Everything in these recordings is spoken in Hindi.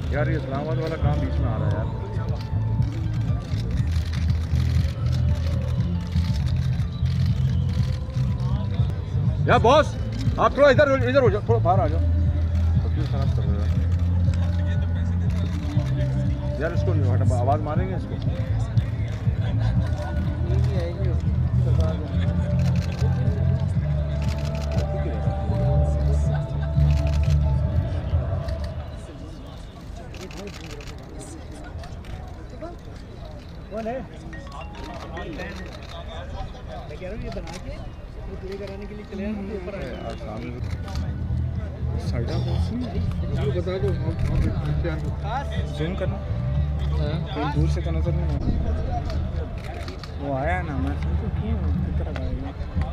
यार ये इस्लामाबाद वाला काम बीच में आ रहा है यार बॉस आप थोड़ा इधर इधर हो जाओ, थोड़ा बाहर आ जाओ। तस्वीर खराब कर रहे हो यार, इसको हटा, आवाज़ मारेंगे इसको। कौन है? मैं कह रहा हूँ ये बना के पूरे कराने के लिए चले हैं ऊपर साइड आप बता दो। जूम करना कहीं दूर से तो नजर नहीं वो आया ना, मैं कितना आएगा।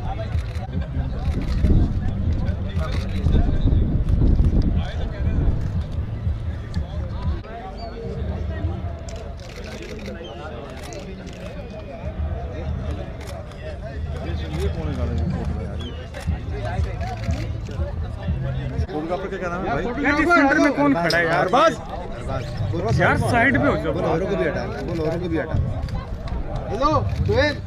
फोटोग्राफर का क्या नाम है भाई? यार इस सेंटर में कौन खड़ा है यार? बस यार साइड पे हो जाओ। बोलो औरों को भी हटा, बोलो औरों को भी हटा। हेलो सुहेल,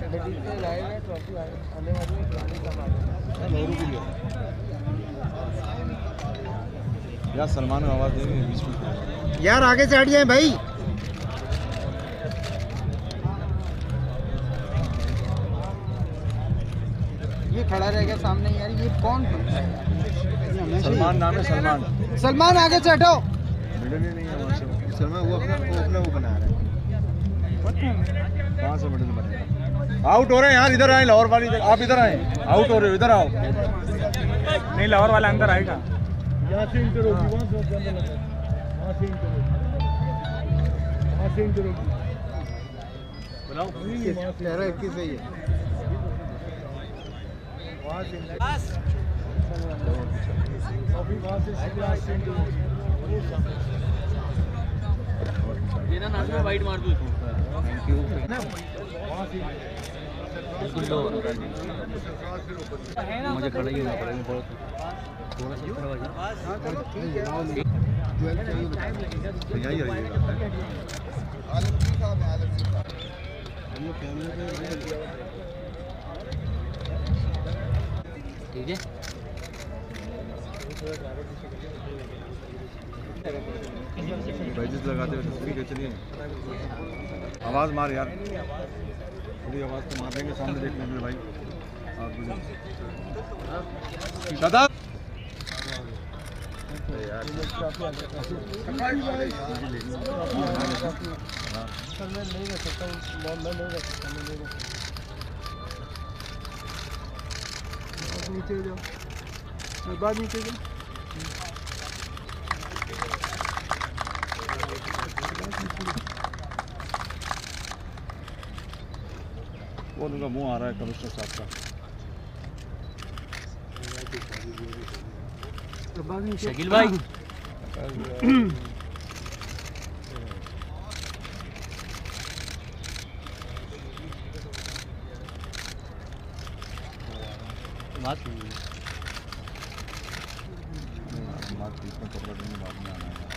यार सलमान को आवाज देंगे बीच में यार, आगे से हट जाए भाई। ये खड़ा रहेगा सामने यार, ये कौन है? सलमान नाम है, सलमान। सलमान आगे से हटो। मिडल ही नहीं है सलमान, वो अपना वो बना रहा है। कहाँ से मिडल बनेगा? आउट हो रहे हैं यार, इधर आए लाहौर वाली, आप इधर आए, आउट हो रहे हो, इधर आओ। नहीं लाहौर वाला अंदर आएगा। यहाँ से इन करोगी, वहाँ से इन करोगी, वहाँ से इन करोगी। बनाओ 21 सही है। ये ना नाक में वाइट मार दूँ। Thank you. मुझे खड़ा ही होना पड़ेगा थोड़ा सा। यही ठीक है। बैजेस लगाते हुए तस्वीर चलिए, आवाज़ मार यार, थोड़ी आवाज़ तो मार देंगे, सामने देख लेंगे भाई। शदा नीचे जाओ, बाद नीचे जाओ। वो उनका मुंह आ रहा है कमिश्नर साहब का। शकील भाई बात बीच में कपड़ा देने बाद में आना है।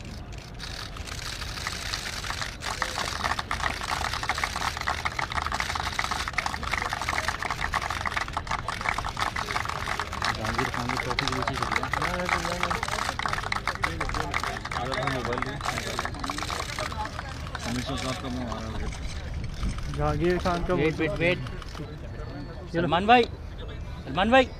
जहांगीर खान की ट्रॉफी नीचे चल गया मोबाइल कमिश्नर साहब का मुँह आ रहा है। जहांगीर खान का वेट सलमान भाई, सलमान भाई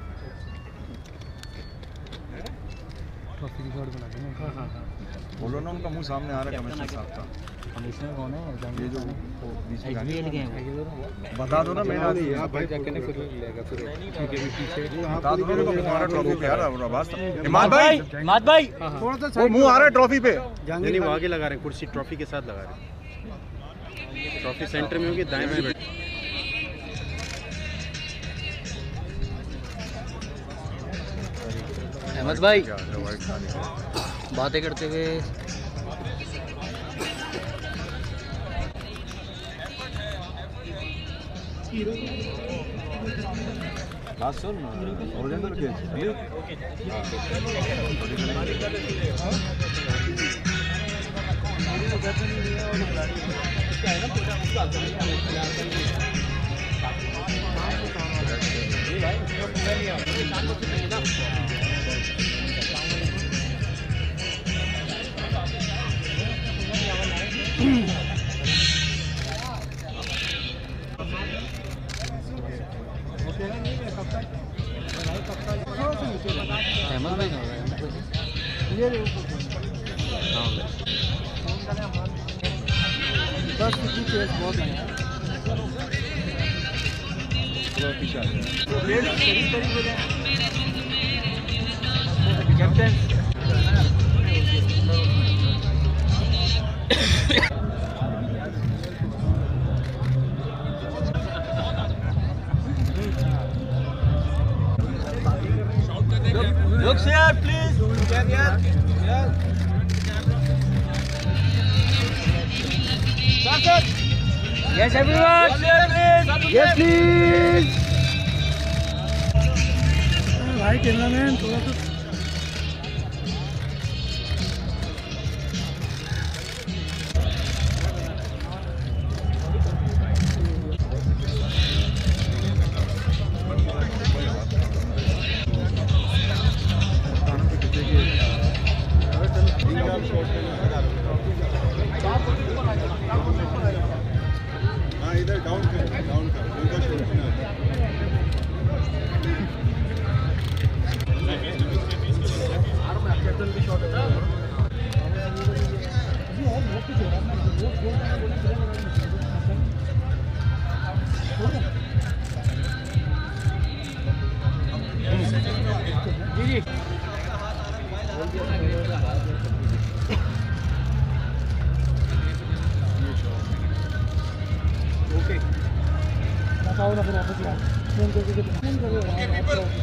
ट्रॉफी रिकॉर्ड बना देंगे। हाँ हाँ हाँ बोलो ना, उनका मुंह सामने आ रहा है कमिश्नर साहब का। कमिश्नर कौन है? ये जो बीच में बता दो ना। मैं भाई जाके फिर लेगा फिर ठीक है पीछे बता दो ना तुम्हारा ट्रॉफी पे यार। आवाज हिमाद भाई थोड़ा सा वो मुंह आ रहा है ट्रॉफी पे। नहीं वो आगे लगा रहे हैं, कुर्सी ट्रॉफी के साथ लगा रहे हैं। ट्रॉफी सेंटर में होगी, दाएं में बैठ। अहमद भाई बातें करते हुए बात सुन ओरिजिनल के अहमद भाई हो रहा है बस की केस बहुत है captain Look here, please. Yes, everyone. Share, please. Yes, please. भाई कैमरामैन थोड़ा सा इधर डाउन कर उनका शॉट ना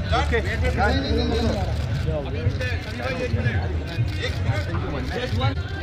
Okay.